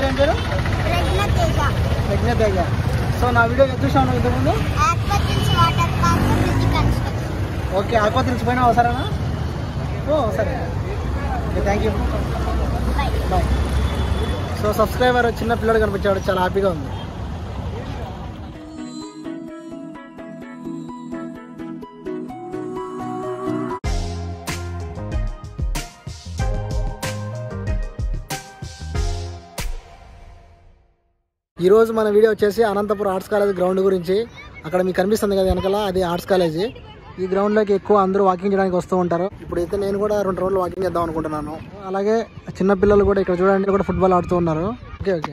ఏం పేరు? ప్రజ్ఞతేజ. సో నా వీడియో చూసాను ఇంతకుముందు. ఓకే, ఆక్వా థ్రిల్స్ పైన అవసరమా? సరే, okay, thank you, bye. So subscriber చిన్న పిల్లడు కనిపించాడు, చాలా హ్యాపీగా ఉంది. ఈరోజు మన వీడియో వచ్చేసి అనంతపురం ఆర్ట్స్ కాలేజ్ గ్రౌండ్ గురించి. అక్కడ మీకు కనిపిస్తుంది కదా వెనకాల, అది ఆర్ట్స్ కాలేజీ. ఈ గ్రౌండ్లోకి ఎక్కువ అందరూ వాకింగ్ చేయడానికి వస్తూ ఉంటారు. ఇప్పుడైతే నేను కూడా 2 రోజులు వాకింగ్ చేద్దాం అనుకుంటున్నాను. అలాగే చిన్నపిల్లలు కూడా ఇక్కడ చూడండి కూడా ఫుట్బాల్ ఆడుతూ ఉన్నారు. ఓకే ఓకే,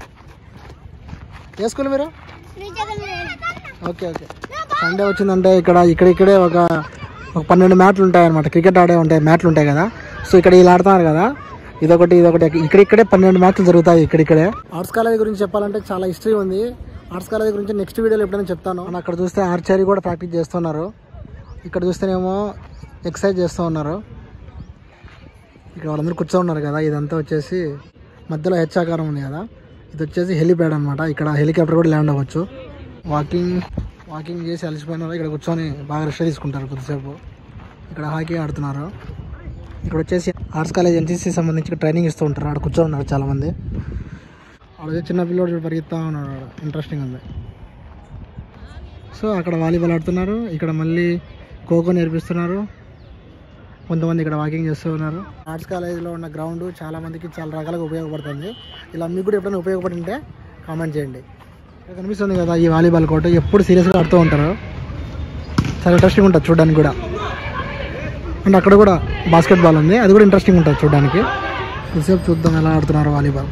ఏ స్కూల్ మీరు? Okay okay. సండే వచ్చిందంటే ఇక్కడే ఒక 12 మ్యాట్లు ఉంటాయి అనమాట. క్రికెట్ ఆడే మ్యాట్లు ఉంటాయి కదా. సో ఇక్కడ ఇలా ఆడుతున్నారు కదా, ఇదొకటి ఇక్కడే 12 మ్యాచ్లు జరుగుతాయి ఇక్కడే. ఆర్ట్స్ కాలేజ్ గురించి చెప్పాలంటే చాలా హిస్టరీ ఉంది. ఆర్ట్స్ కాలేజ్ గురించి నెక్స్ట్ వీడియోలో ఎప్పుడైనా చెప్తాను. అక్కడ చూస్తే ఆర్చరీ కూడా ప్రాక్టీస్ చేస్తున్నారు. ఇక్కడ చూస్తేనేమో ఎక్సర్సైజ్ చేస్తూ ఉన్నారు. ఇక్కడ వాళ్ళందరూ కూర్చోన్నారు కదా. ఇదంతా వచ్చేసి మధ్యలో హెచ్ ఆకారం ఉంది కదా, ఇది వచ్చేసి హెలిప్యాడ్ అనమాట. ఇక్కడ హెలికాప్టర్ కూడా ల్యాండ్ అవ్వచ్చు. వాకింగ్ చేసి అలసిపోయినారు. ఇక్కడ కూర్చొని బాగా రెస్ట్ తీసుకుంటారు కొద్దిసేపు. ఇక్కడ హాకీ ఆడుతున్నారు. ఇక్కడ వచ్చేసి ఆర్ట్స్ కాలేజ్ ఎన్సీసీ సంబంధించి ట్రైనింగ్ ఇస్తూ ఉంటారు. అక్కడ కూర్చొని ఉన్నారు చాలామంది. అక్కడ చిన్న పిల్లోడు పరిగెత్తా ఉన్నాడు, ఇంట్రెస్టింగ్ ఉంది. సో అక్కడ వాలీబాల్ ఆడుతున్నారు. ఇక్కడ మళ్ళీ ఖోఖో నేర్పిస్తున్నారు. కొంతమంది ఇక్కడ వాకింగ్ చేస్తూ ఉన్నారు. ఆర్ట్స్ కాలేజ్లో ఉన్న గ్రౌండ్ చాలా మందికి చాలా రకాలుగా ఉపయోగపడుతుంది. ఇలా మీకు కూడా ఎప్పుడైనా ఉపయోగపడింటే కామెంట్ చేయండి. ఇక్కడ కనిపిస్తుంది కదా ఈ వాలీబాల్ కోర్టు, ఎప్పుడు సీరియస్గా ఆడుతూ ఉంటారు. చాలా ఇంట్రెస్టింగ్ ఉంటుంది చూడడానికి కూడా. అండ్ అక్కడ కూడా బాస్కెట్బాల్ ఉంది, అది కూడా ఇంట్రెస్టింగ్ ఉంటుంది చూడడానికి. కొద్దిసేపు చూద్దాం ఎలా ఆడుతున్నారు వాలీబాల్.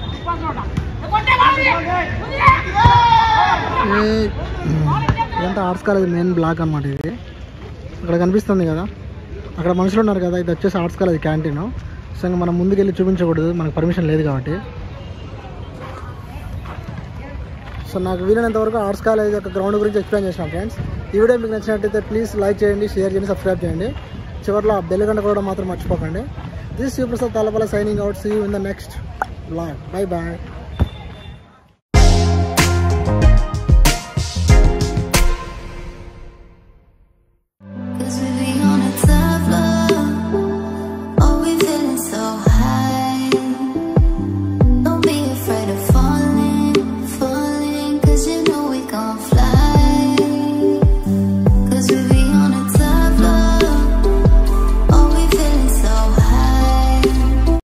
ఇదంతా ఆర్ట్స్ కాలేజ్ మెయిన్ బ్లాక్ అనమాట. ఇది అక్కడ కనిపిస్తుంది కదా, అక్కడ మనుషులు ఉన్నారు కదా. ఇది వచ్చేసి ఆర్ట్స్ కాలేజ్ క్యాంటీన్. సో ఇంకా మనం ముందుకెళ్ళి చూపించకూడదు, మనకు పర్మిషన్ లేదు కాబట్టి. సో నాకు వీలైనంత వరకు ఆర్ట్స్ కాలేజ్ యొక్క గ్రౌండ్ గురించి ఎక్స్ప్లెయిన్ చేసినాను ఫ్రెండ్స్. ఈ వీడియో మీకు నచ్చినట్టయితే ప్లీజ్ లైక్ చేయండి, షేర్ చేయండి, సబ్స్క్రైబ్ చేయండి. చివరిలో బెల్ గంట కూడా మాత్రం మర్చిపోకండి. This Sivaprasad Tallapalle signing out. See you in the next vlog. Bye bye.